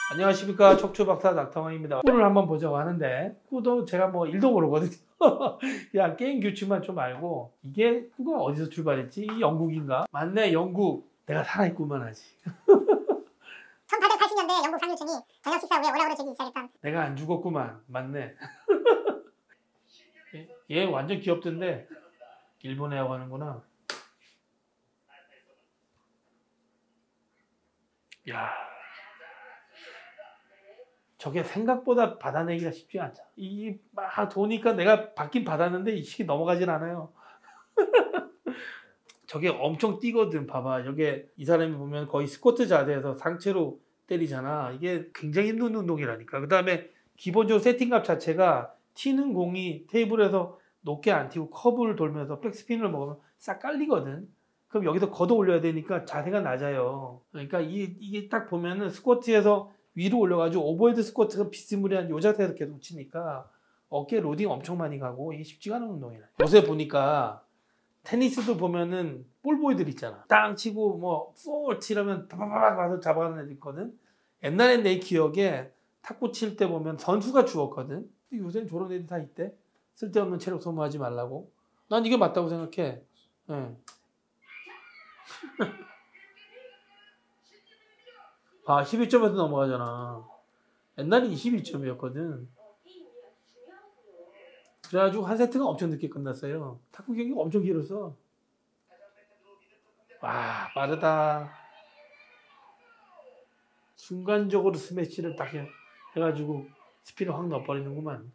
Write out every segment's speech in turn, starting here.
안녕하십니까, 척추박사 낙타왕입니다. 축구를 한번 보자고 하는데 축구도 제가 뭐 1도 모르거든요. 그냥 게임 규칙만 좀 알고, 이게 축구가 어디서 출발했지? 이 영국인가? 맞네, 영국. 내가 살아있구만 아직. 1880년대 영국 상류층이 저녁 식사 후에 오락으로 즐기기 시작했던. 내가 안 죽었구만. 맞네. 얘 완전 귀엽던데 일본에 하는구나. 야, 저게 생각보다 받아내기가 쉽지 않죠. 이 막 도니까 내가 받긴 받았는데 이 식이 넘어가질 않아요. 저게 엄청 뛰거든. 봐봐, 저게 이 사람이 보면 거의 스쿼트 자세에서 상체로 때리잖아. 이게 굉장히 힘든 운동이라니까. 그 다음에 기본적으로 세팅값 자체가 튀는 공이 테이블에서 높게 안 튀고 커브를 돌면서 백스핀을 먹으면 싹 깔리거든. 그럼 여기서 걷어 올려야 되니까 자세가 낮아요. 그러니까 이게 딱 보면은 스쿼트에서 위로 올려가지고 오버헤드 스쿼트가 비스무리한 요 자세에서 계속 치니까 어깨 로딩 엄청 많이 가고 이게 쉽지가 않은 운동이라. 요새 보니까 테니스도 보면은 볼보이들 있잖아. 땅 치고 뭐 포트 이러면 바바박 와서 잡아가는 애들 있거든. 옛날엔 내 기억에 탁구 칠 때 보면 선수가 주었거든. 근데 요새는 저런 애들 다 있대. 쓸데없는 체력 소모하지 말라고. 난 이게 맞다고 생각해. 네. 아, 12점에서 넘어가잖아. 옛날엔 22점이었거든. 그래가지고 한 세트가 엄청 늦게 끝났어요. 탁구 경기가 엄청 길었어. 와, 빠르다. 순간적으로 스매시를 딱 해가지고 스피를 확 넣어버리는구만.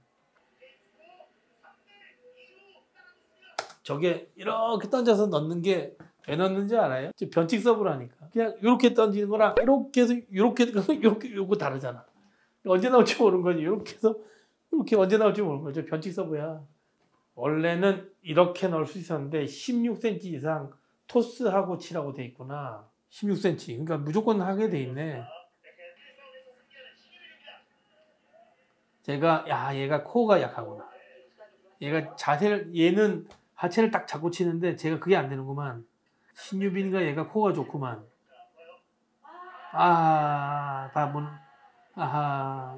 저게 이렇게 던져서 넣는 게 왜 넣는지 알아요? 변칙 서브라니까. 그냥 이렇게 던지는 거랑 이렇게 해서 이렇게 요거 다르잖아. 언제 나올지 모르는 거지. 이렇게 해서 이렇게 언제 나올지 모르는 거죠. 변칙 서브야. 원래는 이렇게 넣을 수 있었는데 16cm 이상 토스하고 치라고 돼 있구나. 16cm. 그러니까 무조건 하게 돼 있네. 얘가 코어가 약하구나. 얘가 얘는 하체를 딱 잡고 치는데 제가 그게 안 되는구만. 신유빈이가 얘가 코어가 좋구만. 아하.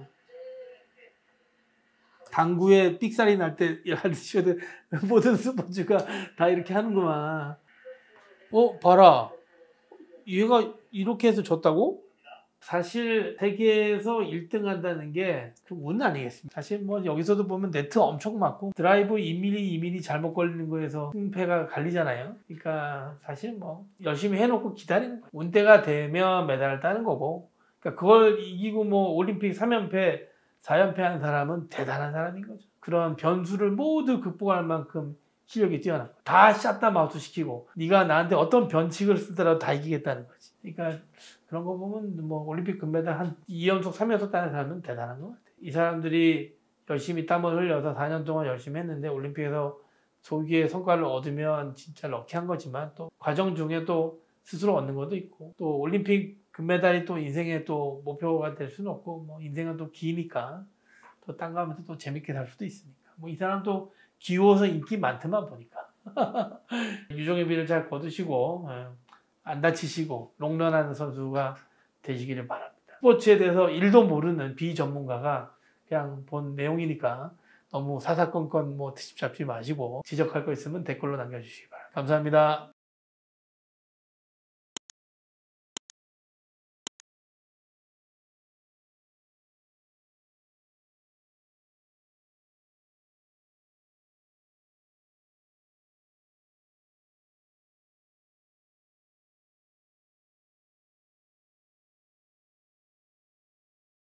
당구에 삑살이 날 때 모든 스포츠가 다 이렇게 하는구만. 봐라. 얘가 이렇게 해서 졌다고? 사실 세계에서 1등 한다는 게 운 아니겠습니까? 사실 뭐 여기서도 보면 네트 엄청 맞고 드라이브 2mm, 2mm 잘못 걸리는 거에서 승패가 갈리잖아요. 그러니까 사실 뭐 열심히 해놓고 기다리는 거예요. 운때가 되면 메달을 따는 거고, 그러니까 그걸 이기고 뭐 올림픽 3연패, 4연패 한 사람은 대단한 사람인 거죠. 그런 변수를 모두 극복할 만큼 실력이 뛰어난 거예요. 다 샷다 마우스 시키고 네가 나한테 어떤 변칙을 쓰더라도 다 이기겠다는 거지. 그러니까 그런 거 보면 뭐 올림픽 금메달 한 2연속, 3연속 따는 사람은 대단한 것 같아. 이 사람들이 열심히 땀을 흘려서 4년 동안 열심히 했는데 올림픽에서 소기의 성과를 얻으면 진짜 럭키한 거지만, 또 과정 중에 또 스스로 얻는 것도 있고, 또 올림픽 금메달이 또 인생의 또 목표가 될 수는 없고, 뭐 인생은 또 기니까 또 딴 거 하면서 또 재밌게 살 수도 있으니까. 뭐 이 사람도 귀여워서 인기 많더만 보니까. 유종의 미를 잘 거두시고 안 다치시고 롱런하는 선수가 되시기를 바랍니다. 스포츠에 대해서 1도 모르는 비전문가가 그냥 본 내용이니까 너무 사사건건 뭐 트집 잡지 마시고, 지적할 거 있으면 댓글로 남겨주시기 바랍니다. 감사합니다.